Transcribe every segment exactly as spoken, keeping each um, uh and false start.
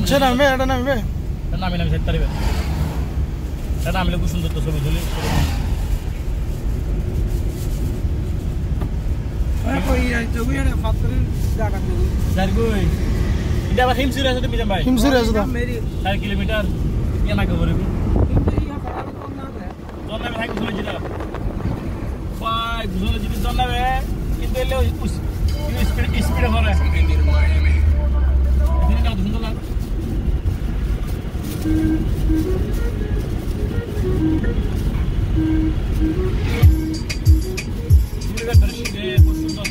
আচ্ছা নামবে এটা নামবে এটা নামি নামি সেট পারিবে এটা নামিলে খুব সুন্দর তো ছবি তুলি কই ছবি এটা পাত্রের জায়গা থেকে যার কই এটা আবার হিমসির আছে তুমি ভাই হিমসির আছে তো চার কিলোমিটার ইয়া না কবরে কিন্তু ইয়া ফাটা তো না দে জন নামে থাকি বুঝলে জিরা ভাই বুঝলে জিরা জন নামে কিন্তু এলে স্পিড স্পিড করে এখানে কাজ সুন্দর লাগে পুরো দর্শকে খুব সুন্দর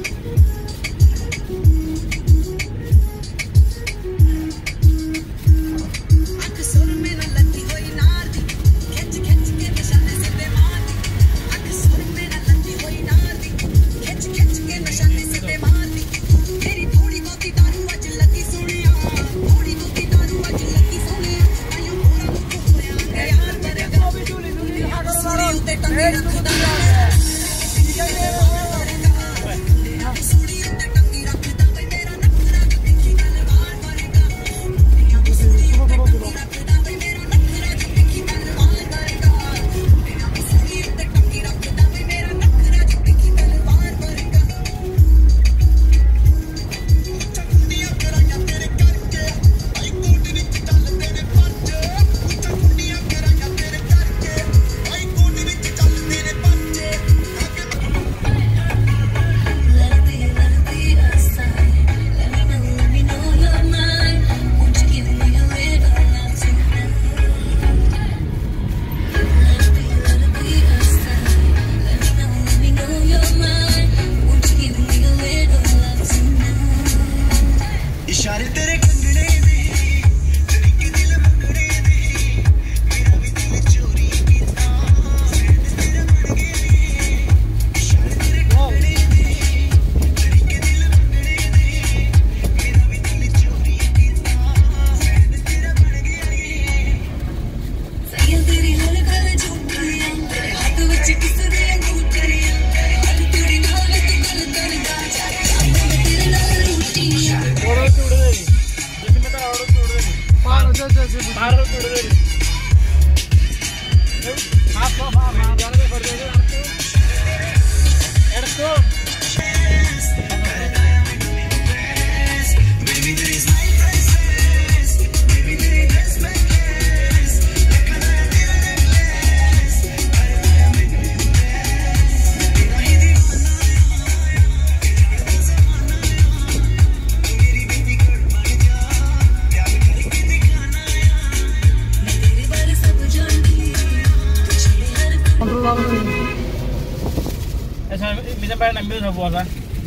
bisa bayar ambil sebuah kan?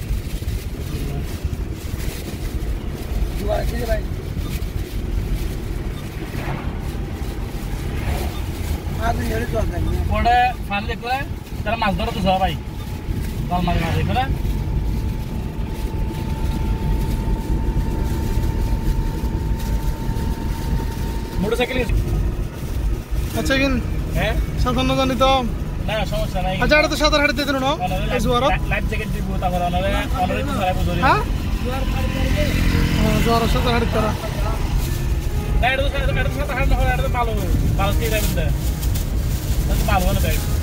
Dua sini baik. Ada yang itu ada. Pada fan dekho na, cara mas dhara to cha bhai. Dal mari mari dekho na. Motorcycle अच्छा किन हैं साधन न जानी तो ना समस्या নাই अच्छा এটা তো সাদা হাড়ি দিতে নো এই জোয়ার লাইফ জ্যাকেট দিব তা করে অনরে অনরে তো সারা বুঝরি হ্যাঁ জোয়ার ফাড়ি করে ও জোয়ার সাদা হাড়ি করা না এটা তো সাদা হাড়ি সাদা হাড়ি না হয় এটা তো ভালো ভালো কি যাবে এটা তো ভালো না ভাই